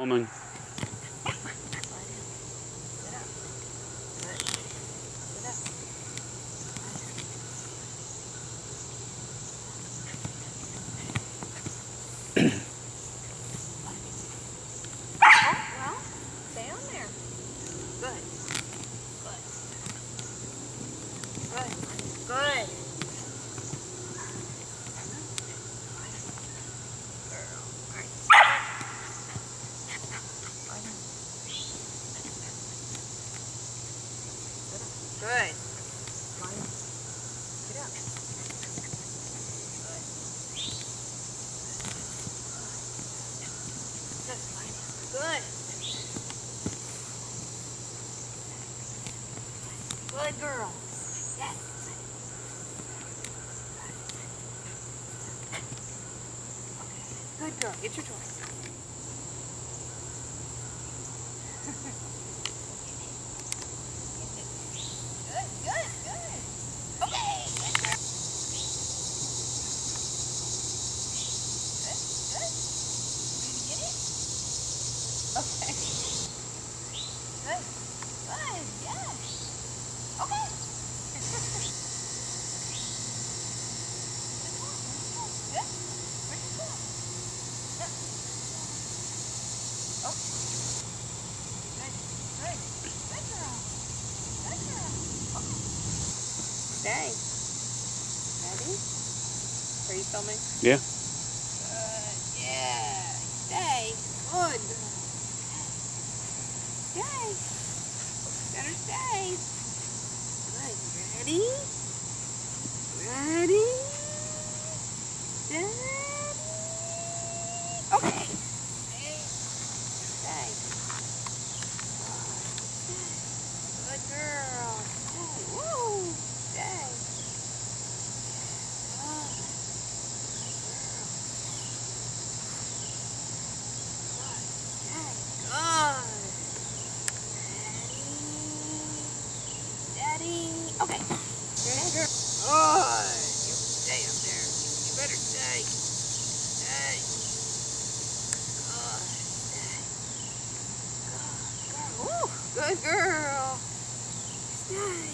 Woman. Well, stay on there. Good. Good. Good. Good. Get up. Good. Good girl. Yes. Good girl. Get your toys. Okay. Good. Good. Yes. Okay. Good. Where'd you go? Yeah. Oh. Good. Good. Good girl. Good girl. Okay. Stay. Ready? Are you filming? Yeah. Good. Yeah. Stay. Good. Stay. Better stay. Good. Ready? Ready? Steady. Okay. Stay. Stay. Good girl. Stay. Woo. Stay. Okay. Good girl. Good. You stay up there. You better stay. Stay. Good. Stay. Good. Woo. Good girl. Stay.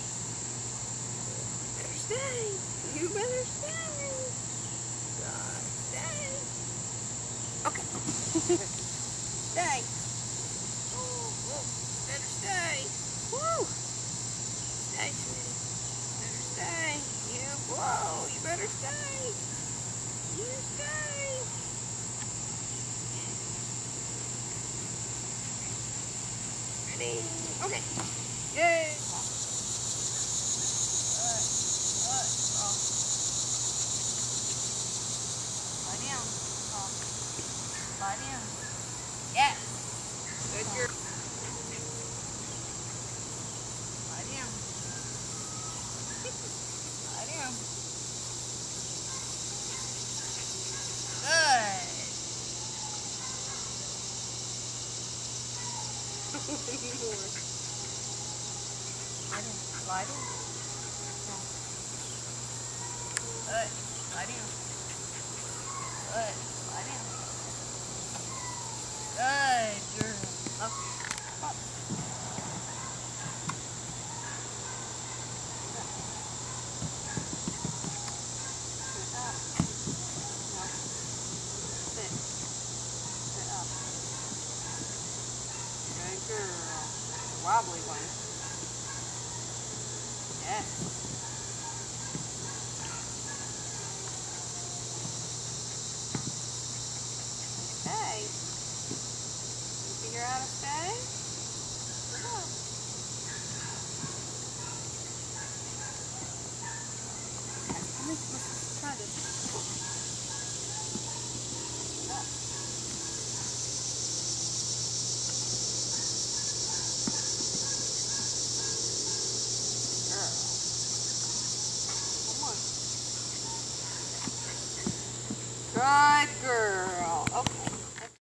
Better stay. You better stay. Good. Stay. Okay. Stay. Oh, better stay. Woo. Stay, sweetie. Better stay. Whoa, you better stay. You stay. Ready? Okay. Yay. Good. Good. Oh. Lie down. Oh. Lie down. Yes. Good girl. Lie down. Lie down. Good. Lie down. Lie down. Good. Lie down. Good. Lie down. Good girl. Up. Up. Good girl. The wobbly one. Yes. Stay. You figure out how to stay? Good job. Let's try this. Good girl.